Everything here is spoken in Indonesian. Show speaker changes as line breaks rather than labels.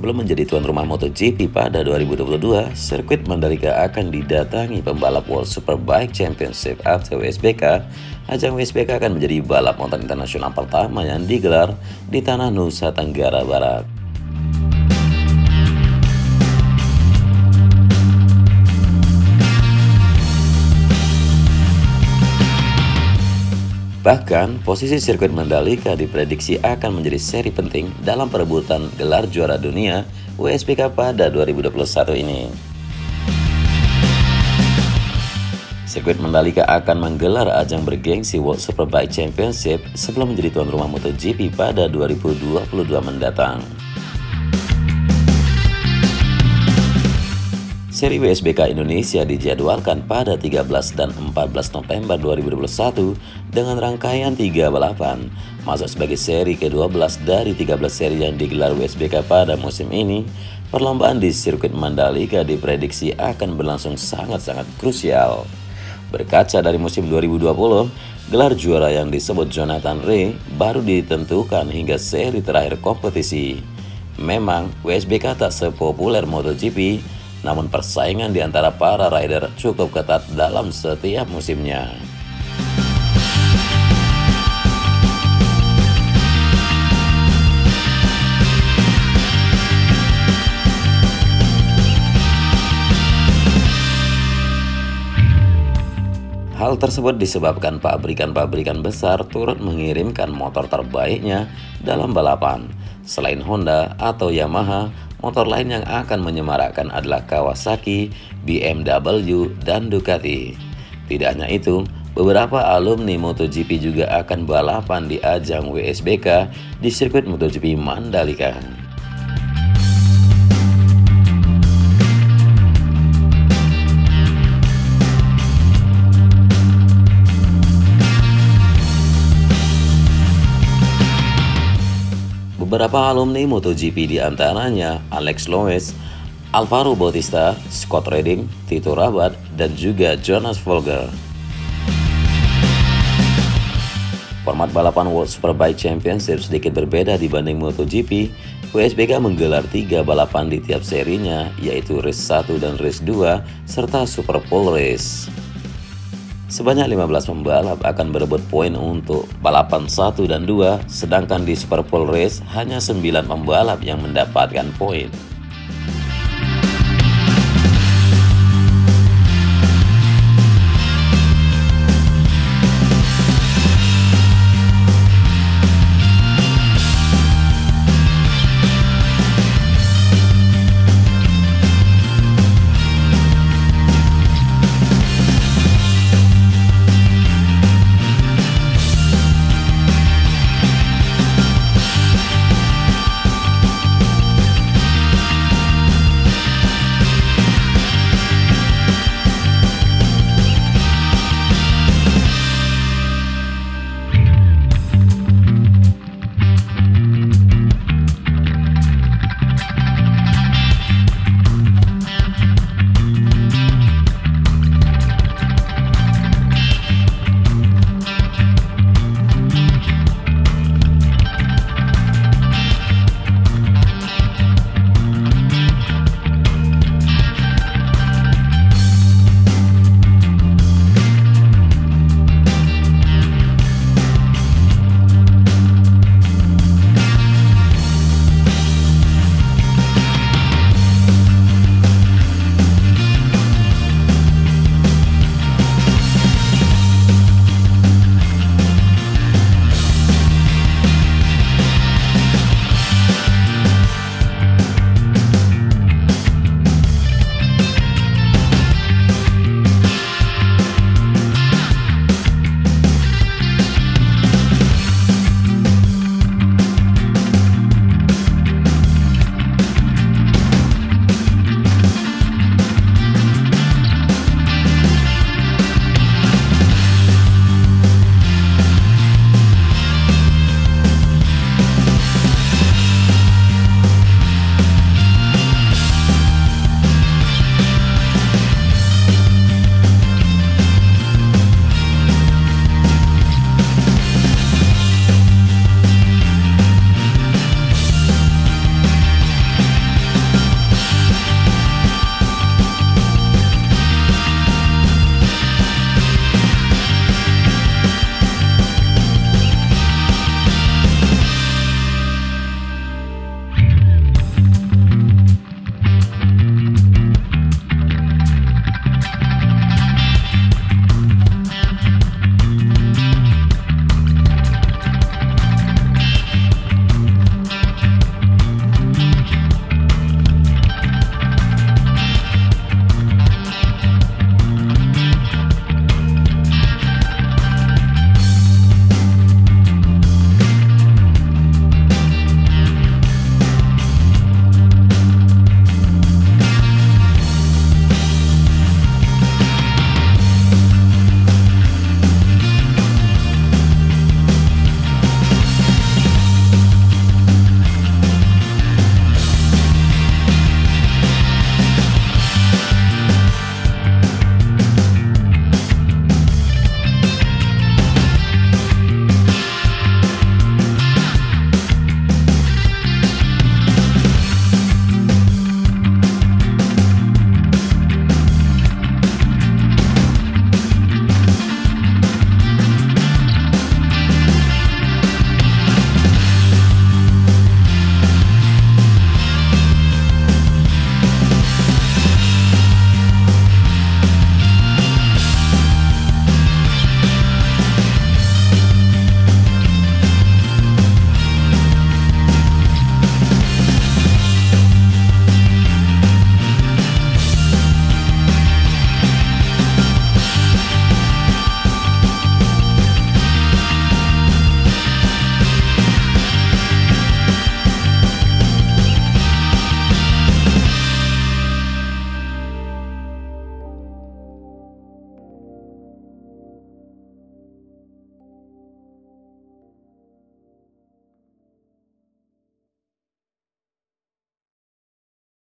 Sebelum menjadi tuan rumah MotoGP pada 2022, sirkuit Mandalika akan didatangi pembalap World Superbike Championship atau WSBK. Ajang WSBK akan menjadi balap motor internasional pertama yang digelar di tanah Nusa Tenggara Barat. Bahkan, posisi sirkuit Mandalika diprediksi akan menjadi seri penting dalam perebutan gelar juara dunia WSBK pada 2021 ini. Sirkuit Mandalika akan menggelar ajang bergengsi World Superbike Championship sebelum menjadi tuan rumah MotoGP pada 2022 mendatang. Seri WSBK Indonesia dijadwalkan pada 13 dan 14 November 2021 dengan rangkaian 3 balapan, masuk sebagai seri ke-12 dari 13 seri yang digelar WSBK pada musim ini. Perlombaan di sirkuit Mandalika diprediksi akan berlangsung sangat-sangat krusial. Berkaca dari musim 2020, gelar juara yang disebut Jonathan Rea baru ditentukan hingga seri terakhir kompetisi. Memang WSBK tak sepopuler MotoGP, namun persaingan di antara para rider cukup ketat dalam setiap musimnya. Hal tersebut disebabkan pabrikan-pabrikan besar turut mengirimkan motor terbaiknya dalam balapan. Selain Honda atau Yamaha, motor lain yang akan menyemarakkan adalah Kawasaki, BMW, dan Ducati. Tidak hanya itu, beberapa alumni MotoGP juga akan balapan di ajang WSBK di sirkuit MotoGP Mandalika. Beberapa alumni MotoGP diantaranya Alex Lowes, Alvaro Bautista, Scott Redding, Tito Rabat, dan juga Jonas Folger. Format balapan World Superbike Championship sedikit berbeda dibanding MotoGP. WSBK menggelar 3 balapan di tiap serinya, yaitu Race 1 dan Race 2, serta Super Pole Race. Sebanyak 15 pembalap akan berebut poin untuk balapan 1 dan 2, sedangkan di Super Pole Race hanya 9 pembalap yang mendapatkan poin.